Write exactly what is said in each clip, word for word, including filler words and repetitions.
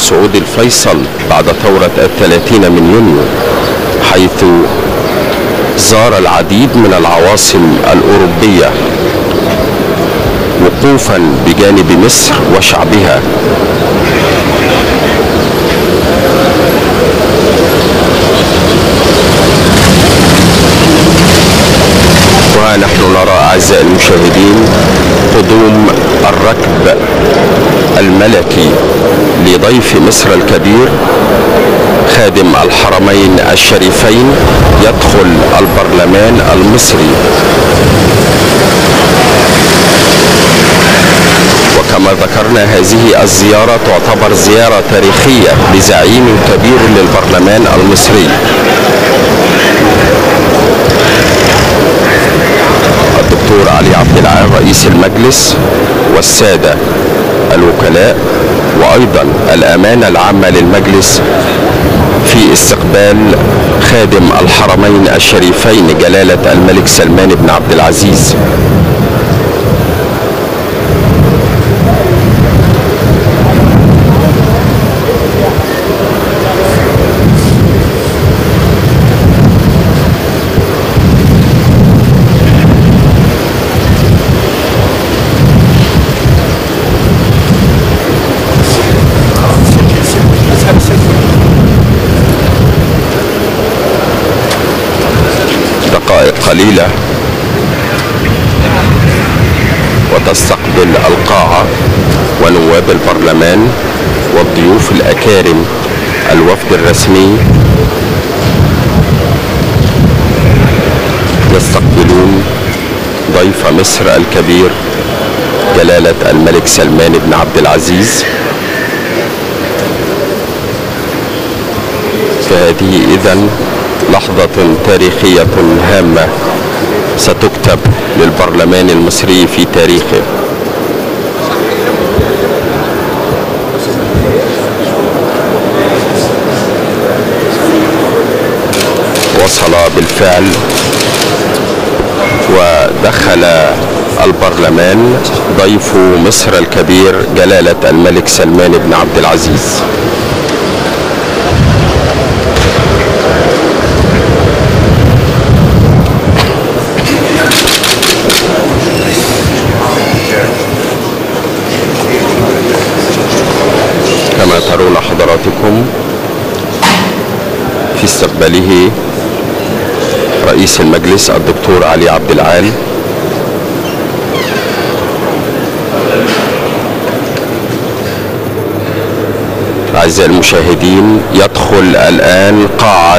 سعود الفيصل بعد ثورة الثلاثين من يونيو، حيث زار العديد من العواصم الأوروبية وقوفا بجانب مصر وشعبها. ونحن نرى أعزائي المشاهدين قدوم الركب الملكي لضيف مصر الكبير خادم الحرمين الشريفين يدخل البرلمان المصري. وكما ذكرنا هذه الزيارة تعتبر زيارة تاريخية لزعيم كبير للبرلمان المصري. الدكتور علي عبد العال رئيس المجلس والسادة الوكلاء وأيضا الأمانة العامة للمجلس في استقبال خادم الحرمين الشريفين جلالة الملك سلمان بن عبد العزيز. دقائق قليلة وتستقبل القاعة ونواب البرلمان والضيوف الأكارم الوفد الرسمي يستقبلون ضيف مصر الكبير جلالة الملك سلمان بن عبد العزيز. فهذه إذن لحظة تاريخية هامة ستكتب للبرلمان المصري في تاريخه. وصل بالفعل ودخل البرلمان ضيف مصر الكبير جلالة الملك سلمان بن عبد العزيز. كما ترون حضراتكم في استقباله رئيس المجلس الدكتور علي عبد العال. أعزائي المشاهدين، يدخل الآن قاعة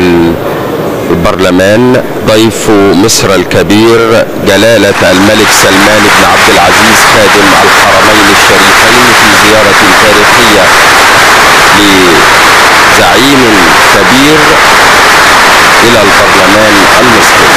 البرلمان ضيف مصر الكبير جلالة الملك سلمان بن عبد العزيز خادم الحرمين الشريفين في زيارة تاريخية لزعيم كبير إلى البرلمان المصري.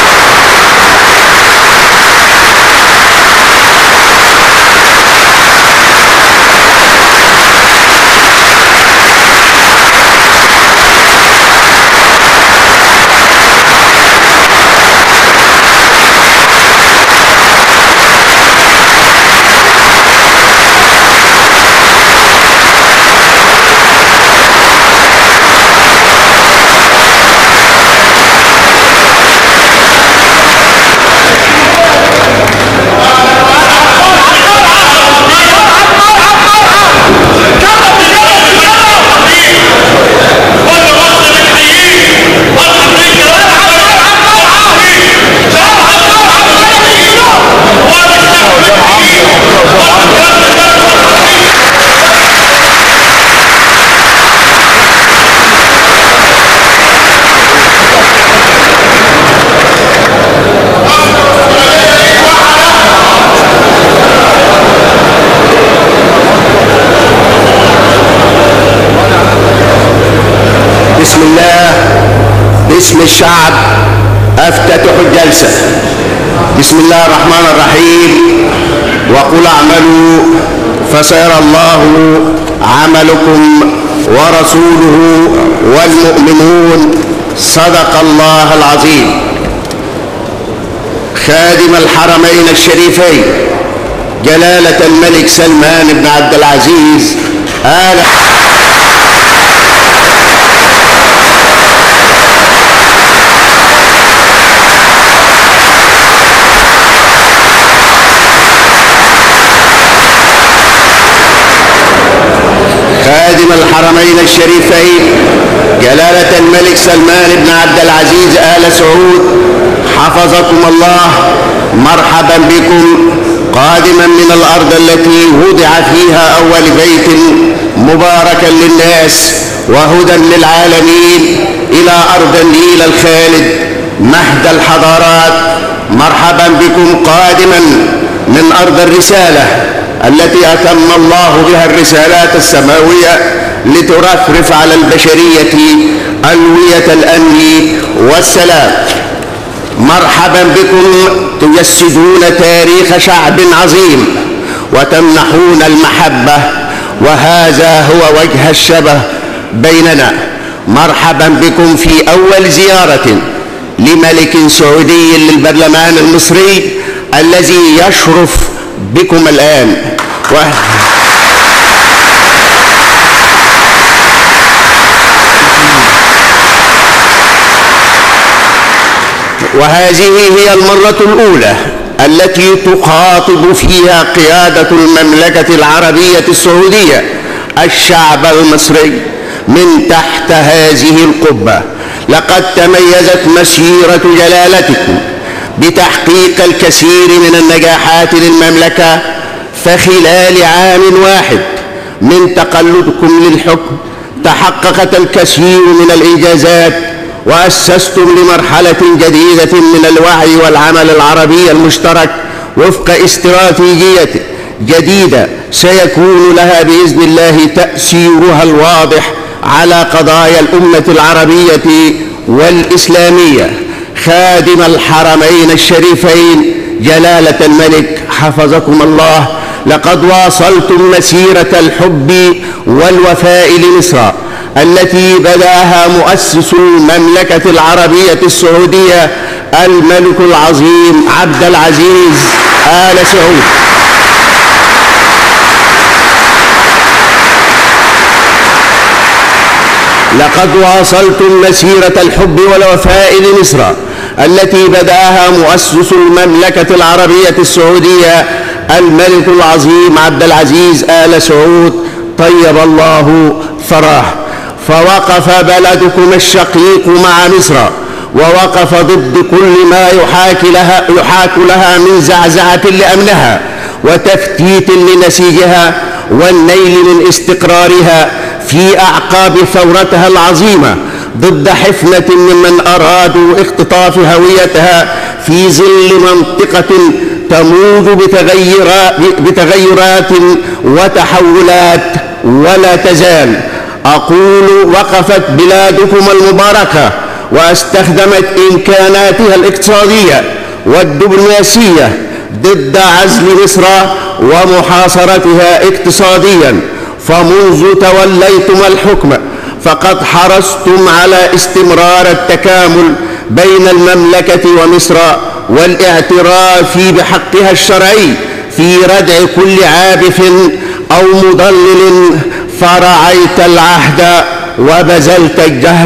بسم الله باسم الشعب افتتح الجلسة. بسم الله الرحمن الرحيم. وقل اعملوا فسيرى الله عملكم ورسوله والمؤمنون صدق الله العظيم. خادم الحرمين الشريفين جلالة الملك سلمان بن عبد العزيز آل خادم الحرمين الشريفين جلالة الملك سلمان بن عبد العزيز آل سعود حفظكم الله، مرحبا بكم قادما من الأرض التي وضع فيها أول بيت مباركا للناس وهدى للعالمين إلى أرض النيل الخالد مهد الحضارات. مرحبا بكم قادما من أرض الرسالة التي أتم الله بها الرسالات السماوية لترفرف على البشرية ألوية الأمن والسلام. مرحبا بكم تجسدون تاريخ شعب عظيم وتمنحون المحبة، وهذا هو وجه الشبه بيننا. مرحبا بكم في أول زيارة لملك سعودي للبرلمان المصري الذي يشرف بكم الآن. و... وهذه هي المرة الأولى التي تخاطب فيها قيادة المملكة العربية السعودية الشعب المصري من تحت هذه القبة. لقد تميزت مسيرة جلالتكم بتحقيق الكثير من النجاحات للمملكة، فخلال عام واحد من تقلدكم للحكم تحققت الكثير من الإنجازات، وأسستم لمرحلة جديدة من الوعي والعمل العربي المشترك وفق استراتيجية جديدة سيكون لها بإذن الله تأثيرها الواضح على قضايا الأمة العربية والإسلامية. خادم الحرمين الشريفين جلالة الملك حفظكم الله، لقد واصلتم مسيرة الحب والوفاء لمصر التي بدأها مؤسس المملكة العربية السعودية الملك العظيم عبد العزيز آل سعود. لقد واصلتم مسيرة الحب والوفاء لمصر التي بدأها مؤسس المملكة العربية السعودية الملك العظيم عبد العزيز آل سعود طيب الله ثراه. فوقف بلدكم الشقيق مع مصر، ووقف ضد كل ما يحاك لها, يحاك لها من زعزعة لأمنها وتفتيت لنسيجها والنيل من استقرارها في أعقاب ثورتها العظيمة ضد حفنة ممن أرادوا اختطاف هويتها في ظل منطقة تموج بتغيرات وتحولات ولا تزال. أقول وقفت بلادكم المباركة واستخدمت إمكاناتها الاقتصادية والدبلوماسية ضد عزل مصر ومحاصرتها اقتصاديا. فمنذ توليتم الحكم فقد حرصتم على استمرار التكامل بين المملكة ومصر والاعتراف بحقها الشرعي في ردع كل عابث أو مضلل، فرعيت العهد وبذلت الجهد.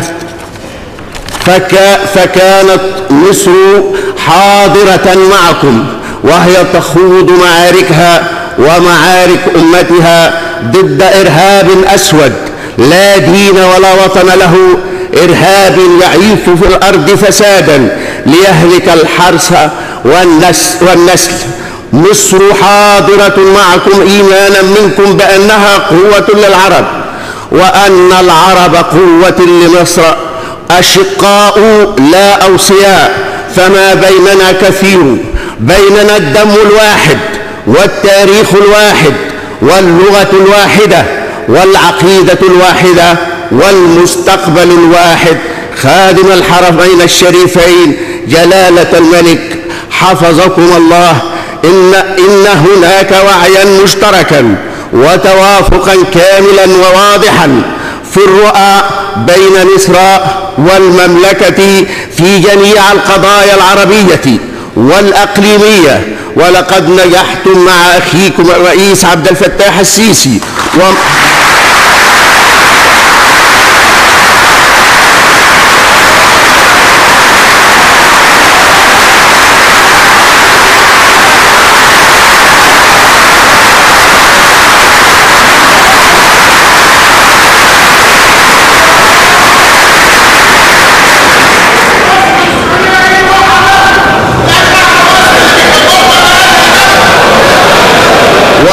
فك فكانت مصر حاضرة معكم وهي تخوض معاركها ومعارك أمتها ضد إرهاب أسود لا دين ولا وطن له، إرهاب يعيث في الأرض فسادا ليهلك الحرث والنسل. مصر حاضرة معكم إيمانا منكم بأنها قوة للعرب وأن العرب قوة لمصر، أشقاء لا أوصياء، فما بيننا كثير، بيننا الدم الواحد والتاريخ الواحد واللغة الواحدة والعقيدة الواحدة والمستقبل الواحد. خادم الحرمين الشريفين جلالة الملك حفظكم الله، إن, إن هناك وعيا مشتركا وتوافقا كاملا وواضحا في الرؤى بين مصر والمملكة في جميع القضايا العربية والأقليمية، ولقد نجحتم مع أخيكم الرئيس عبد الفتاح السيسي و...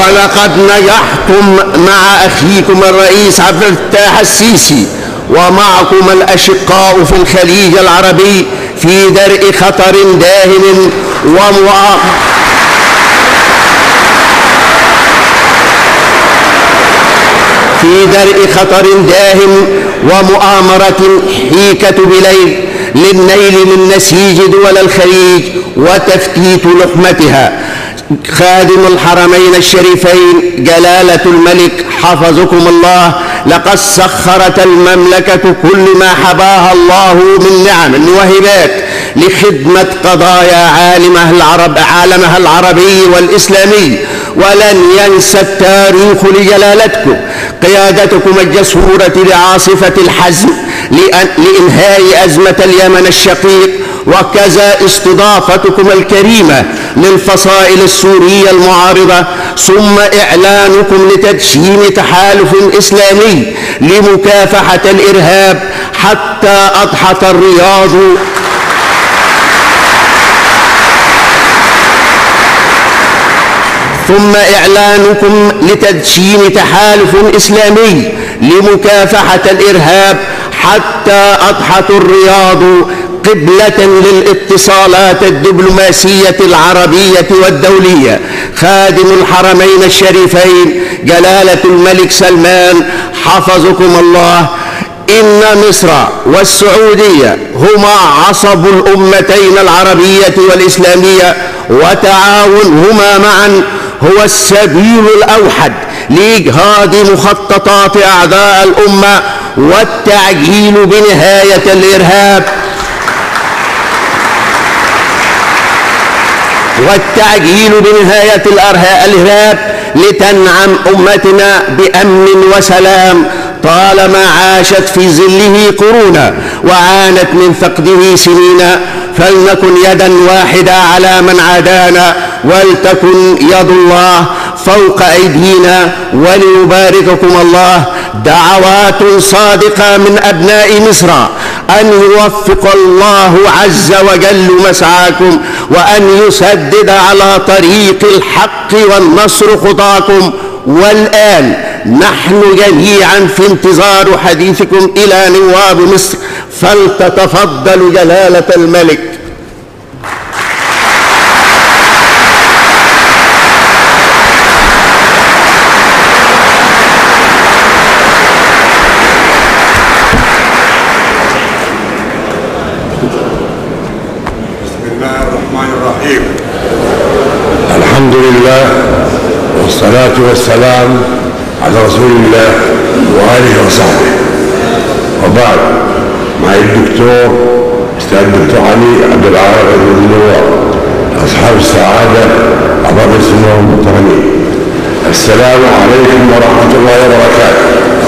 ولقد نجحتم مع أخيكم الرئيس عبد الفتاح السيسي ومعكم الأشقاء في الخليج العربي في درء خطر داهم ومؤامرة في درء خطر داهم ومؤامرة حيكة بليل للنيل من نسيج دول الخليج وتفتيت لحمتها. خادم الحرمين الشريفين جلالة الملك حفظكم الله، لقد سخرت المملكة كل ما حباها الله من نعم وهبات لخدمة قضايا عالمها العرب عالمها العربي والإسلامي، ولن ينسى التاريخ لجلالتكم قيادتكم الجسورة لعاصفة الحزم لإنهاء أزمة اليمن الشقيق، وكذا استضافتكم الكريمة للفصائل السورية المعارضة، ثم إعلانكم لتدشين تحالف إسلامي لمكافحة الإرهاب حتى أضحت الرياض ثم إعلانكم لتدشين تحالف إسلامي لمكافحة الإرهاب حتى أضحت الرياض قبلة للاتصالات الدبلوماسية العربية والدولية. خادم الحرمين الشريفين جلالة الملك سلمان حفظكم الله، إن مصر والسعودية هما عصب الأمتين العربية والإسلامية، وتعاونهما معا هو السبيل الأوحد لإجهاض مخططات أعداء الأمة والتعجيل بنهاية الإرهاب والتعجيل بنهاية الإرهاب لتنعم أمتنا بأمن وسلام طالما عاشت في ظله قرونا وعانت من فقده سنين. فلنكن يدا واحدة على من عادانا، ولتكن يد الله فوق أيدينا، وليبارككم الله. دعوات صادقة من أبناء مصر أن يوفق الله عز وجل مسعاكم، وأن يسدد على طريق الحق والنصر خطاكم. والآن نحن جميعا في انتظار حديثكم إلى نواب مصر، فلتتفضل جلالة الملك. بسم الله الرحمن الرحيم. الحمد لله والصلاة والسلام على رسول الله وآله وصحبه، وبعد. معي الدكتور أستاذ الدكتور علي عبد العال النواب، أصحاب السعادة أعضاء مجلس النواب المحترمين، السلام عليكم ورحمة الله وبركاته.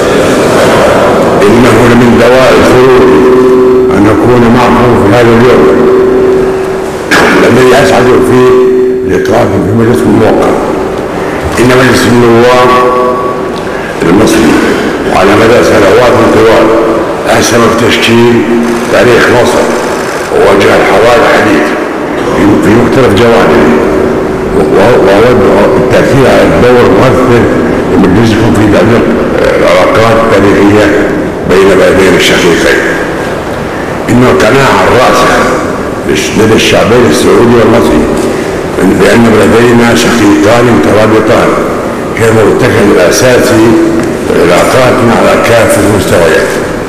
إنه لمن دواء الخلود أن أكون معكم في هذا اليوم الذي أسعد فيه لقائكم في مجلس الموقع. إن مجلس النواب المصري وعلى مدى سنوات طوال أحسن في تشكيل تاريخ مصر ووجه الحوار الحديث في مختلف جوانبه، وأود التأكيد على الدور المؤثر لمجلسكم في تعليق العلاقات التاريخية بين بلدين الشقيقين. إن القناعة الراسخة لدى الشعبين السعودي والمصري بأن بلدينا شقيقان مترابطان هي المرتكز الأساسي لعلاقاتنا على كافة المستويات.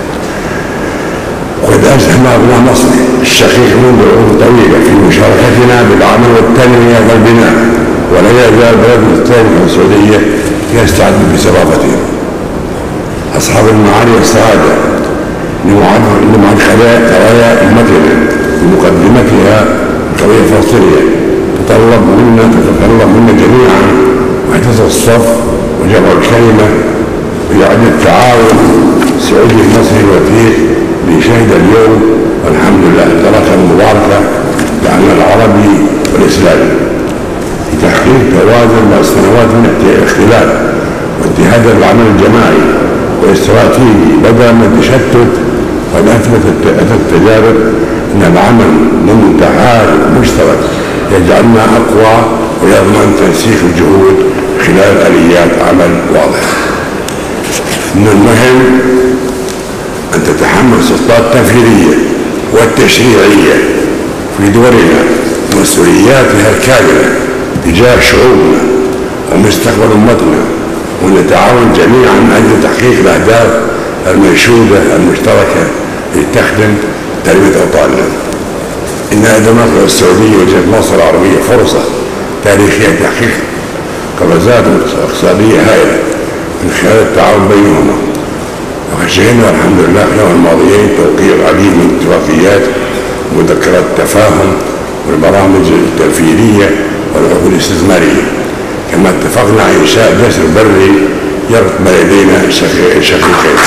وقد أسهم أبناء مصر الشقيق منذ عقود طويلة في مشاركتنا بالعمل والتنمية والبناء، ولا يزال بلدنا الثاني السعودية يستعد بصرافته. أصحاب المعالي والسعادة لمعاد قضايا أمتنا بمقدمتها قضية فلسطينية تتطلب منا تتطلب منا جميعا وحدة الصف وجمع الكلمة وإعادة التعاون السعودي المصري الوثيق ليشهد اليوم والحمد لله البركة المباركة لعمل العربي والإسلامي في تحقيق توازن مع السنوات من اختلاف واتحاد العمل الجماعي والاستراتيجي بدلا من التشتت. قد أثبتت التجارب أن العمل ضمن تحالف مشترك يجعلنا أقوى ويضمن تنسيق الجهود خلال آليات عمل واضحة. من المهم أن تتحمل السلطات التنفيذية والتشريعية في دولنا مسؤولياتها الكاملة تجاه شعوبنا ومستقبل أمتنا، ونتعاون جميعا من أجل تحقيق الأهداف المنشودة المشتركة لتخدم تنمية أوطاننا. إن دولة السعودية وجهت مصر العربية فرصة تاريخية لتحقيق قفزات اقتصادية هائلة من خلال التعاون بينهما، وقد شهدنا الحمد لله خلال الماضيين توقيع العديد من الاتفاقيات ومذكرات التفاهم والبرامج التنفيذية والعقود الاستثمارية، كما اتفقنا على إنشاء جسر بري يربط بلدينا الشقيقين.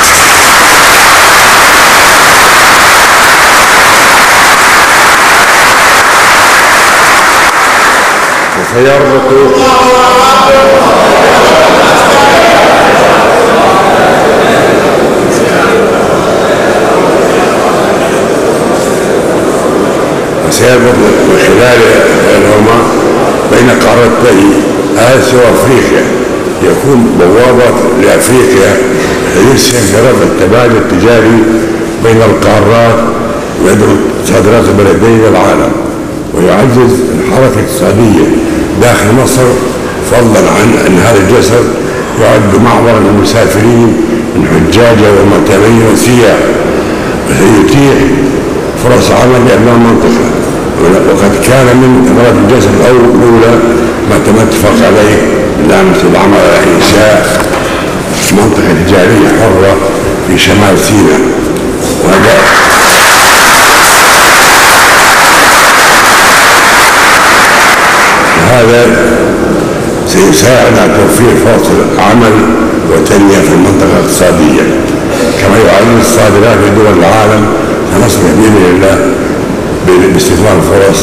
وسيربط وسيربط من خلالهما بين قارتي آسيا وأفريقيا، يكون بوابة لأفريقيا يسهم في رفع التبادل التجاري بين القارات ويدعو صادرات البلدين للعالم، ويعزز الحركة الاقتصادية داخل مصر، فضلا عن أن هذا الجسر يعد معبرا للمسافرين من حجاجه ومعتمرين والسياح، وسيتيح فرص عمل لأبناء المنطقة. وقد كان من ثمرات الجسر الأولى ما تم الاتفاق عليه لمس العمل على إنشاء منطقة تجارية حرة في شمال سيناء، وهذا هذا سيساعد على توفير فرص عمل وتنمية في المنطقة الاقتصادية، كما يعزز الصادرات لدول العالم، فنصبح بإذن الله باستثمار الفرص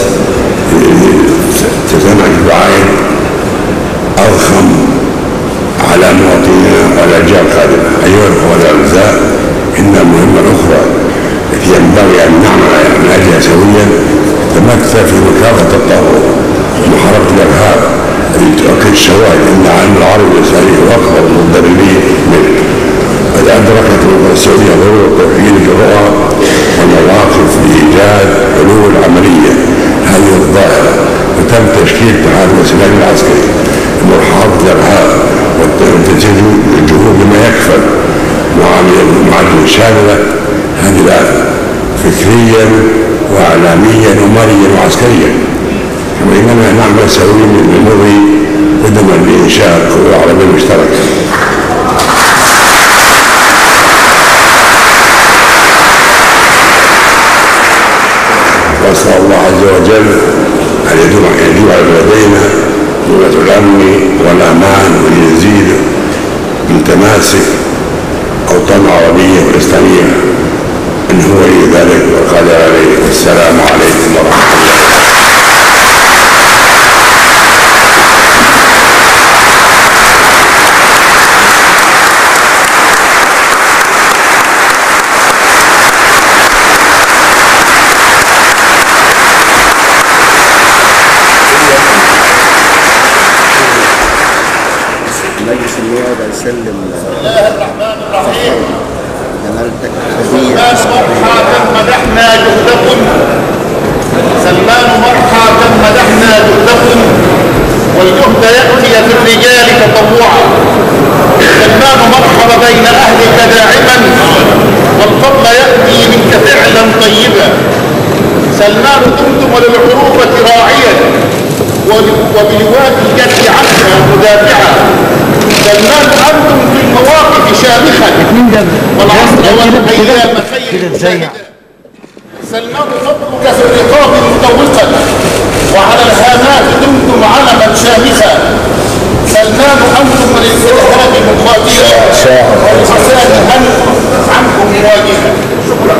تتنعش بعائد أضخم على مواطنينا والأجيال القادمة. أيها الأخوة الأعزاء، إن المهمة الأخرى التي ينبغي أن نعمل من أجلها سويا تمثل في مكافحة التطرف ومحاربة الإرهاب التي تؤكد الشواهد أن العالم العربي والإسلامي هو أكبر المتضررين منه. قد أدركت السعودية ضرورة توحيد الرؤى والمواقف لإيجاد حلول عملية هذه الظاهرة، وتم تشكيل اتحاد الإسلامي العسكري لمحاربة الإرهاب وتنفيذ الجهود بما يكفل معادلة شاملة هذه الآفة فكريا وإعلاميا وماليا وعسكريا، كما إننا نعمل سويا للمضي قدما لإنشاء القوى العربية المشتركة. وأسأل الله عز وجل أن يدوم على بلدينا دولة الأمن والأمان، ويزيد من تماسك أوطان العربية والإسلامية إن هو ولي ذلك والقادر عليه. والسلام عليكم ورحمة الله. مجلس النواب يسلم. بسم الله الرحمن الرحيم. جلالتك سلمان مرحى كم مدحنا جهدكم، سلمان مرحى كم مدحنا جهدكم، والجهد يأتي في الرجال تطوعا. سلمان مرحب بين أهلك داعما، والفضل يأتي منك فعلا طيبا. سلمان كنتم وللعروبة راعيا، وبلواء الجد عنها مدافعا. سلمان أنتم في المواقف شامخا، والعصر والأيام خير مجاهدا. سلمان فضلك في الرقاب مطوقا، وعلى الهامات دمتم علما شامخا. سلمان أنتم للإرهاب مقاتلا، والفساد عنكم مواجها. شكرا.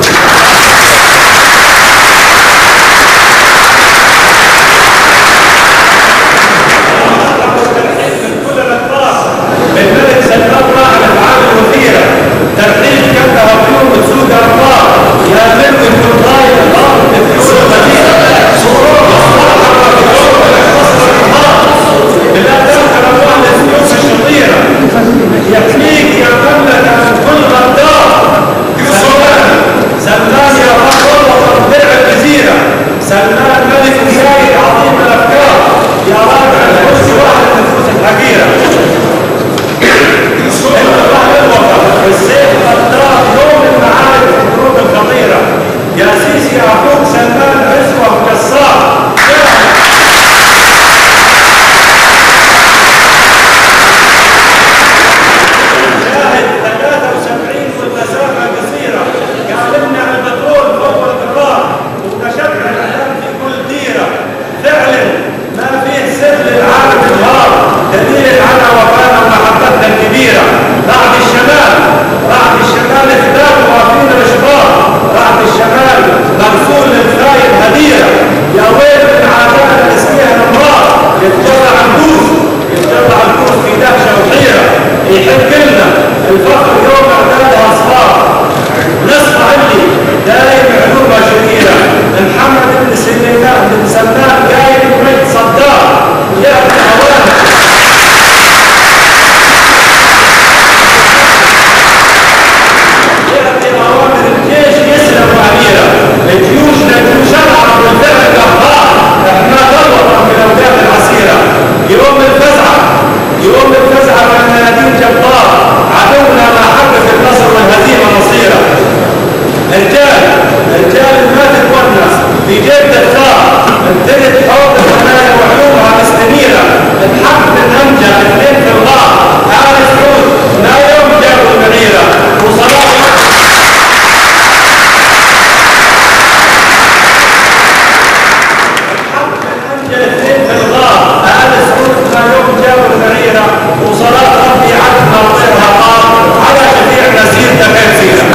درت حوض الحنان وعلومها مستنيرة الحق بالهمجة اثنين في الغار آل سعود لا يوم جابوا المنيرة وصلاة وصلاة ربي عدنا وصلها قام على شفيع نسير تخير سيرة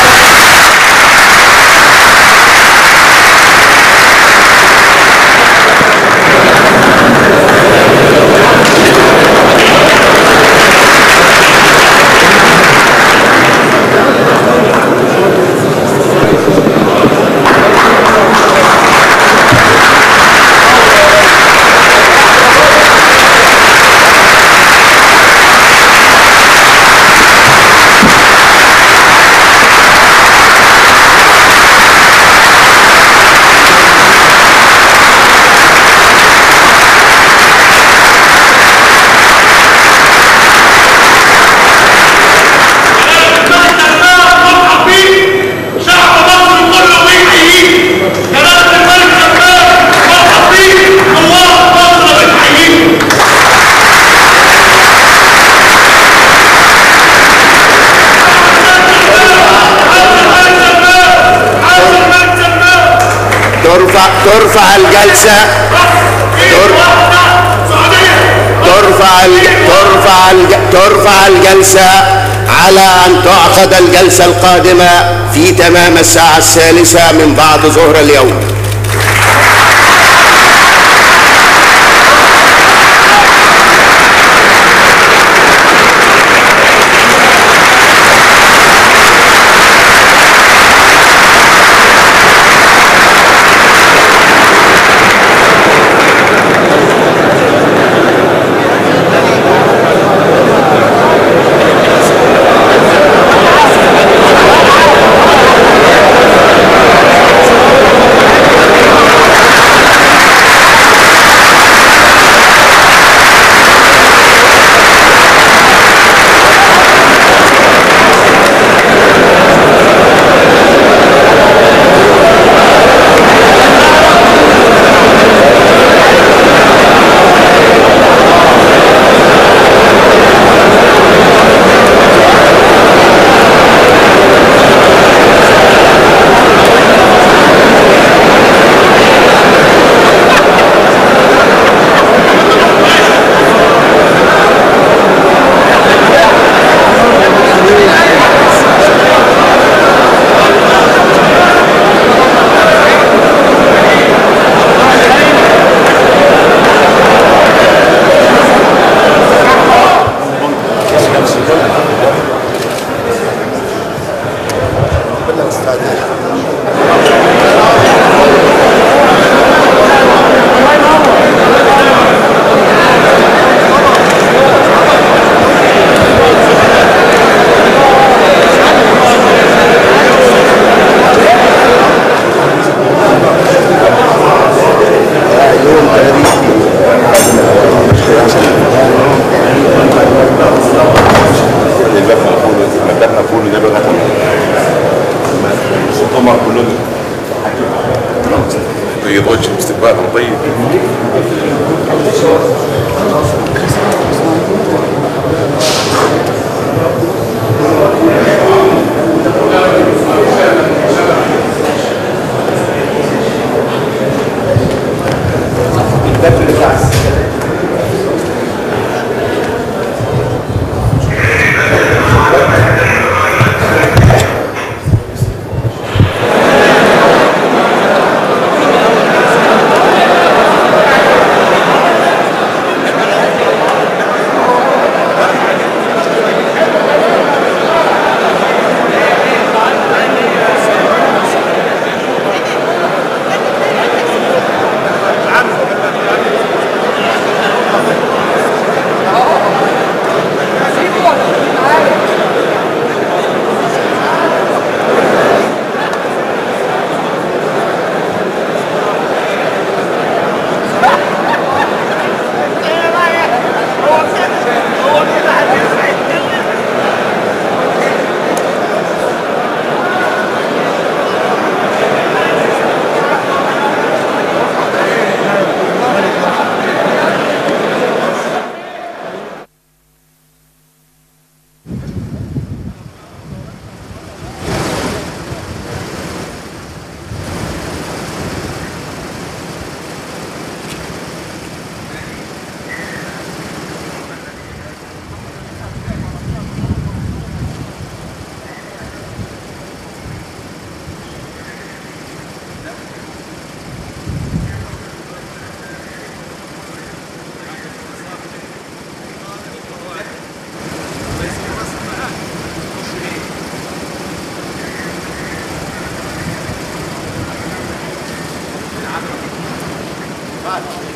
ترفع ترفع الجلسة ترفع ترفع ترفع الجلسة على أن تعقد الجلسة القادمة في تمام الساعة الثالثة من بعد ظهر اليوم. معك